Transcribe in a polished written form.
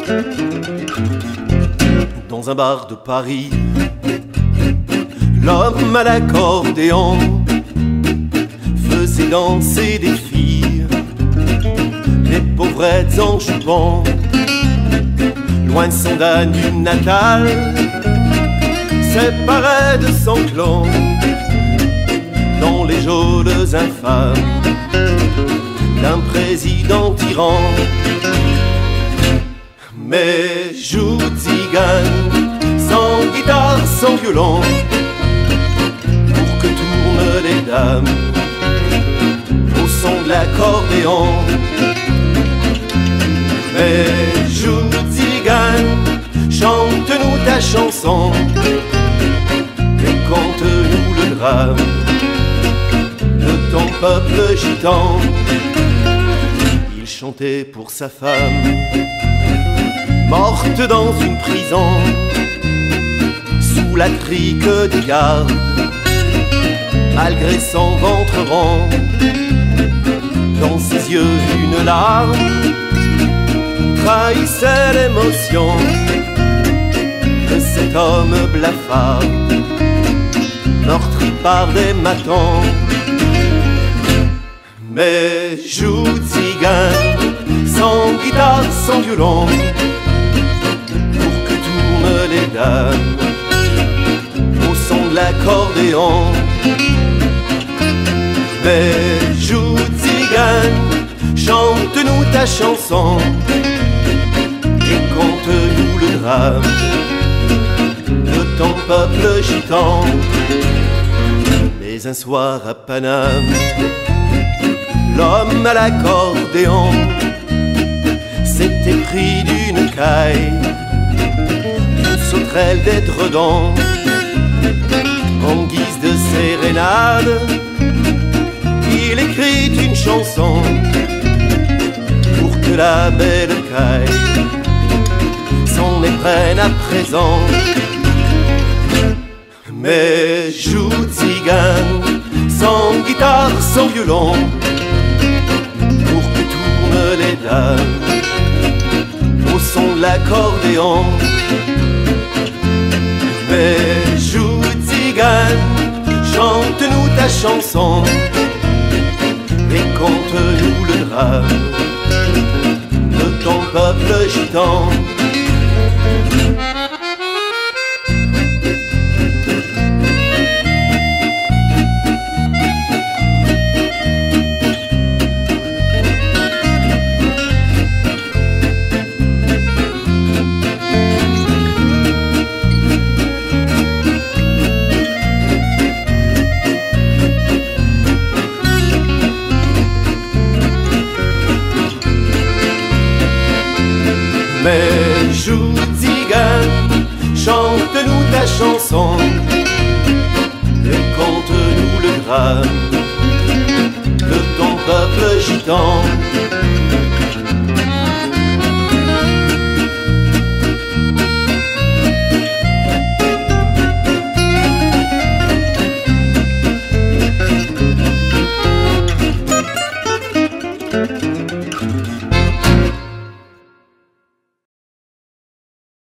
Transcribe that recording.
Dans un bar de Paris, l'homme à l'accordéon faisait danser des filles, les pauvrettes en jupon, loin de son Danube natal, séparé de son clan, dans les geôles infâmes d'un président tyran. Mais joue tzigane, sans guitare, sans violon, pour que tournent les dames au son de l'accordéon. Mais joue tzigane, chante-nous ta chanson et conte-nous le drame de ton peuple gitan. Il chantait pour sa femme, morte dans une prison, sous la crique des gardes, malgré son ventre rond. Dans ses yeux une larme trahissait l'émotion de cet homme blafard, meurtri par des matons. Mais joue tzigane, sans guitare, sans violon, les dames au son de l'accordéon. Mais joue tzigane, chante-nous ta chanson et conte-nous le drame de ton peuple gitan. Mais un soir à Paname, l'homme à l'accordéon s'était pris d'une caille, sauterelle d'édredon, en guise de sérénade. Il écrit une chanson pour que la belle caille s'en éprenne à présent. Mais joue tzigane, sans guitare, sans violon, pour que tournent les dames au son de l'accordéon. Mais joue tzigane, chante-nous ta chanson et conte-nous le drame de ton peuple gitan. Mais joue tzigane, chante-nous ta chanson et conte-nous le drame de ton peuple gitan.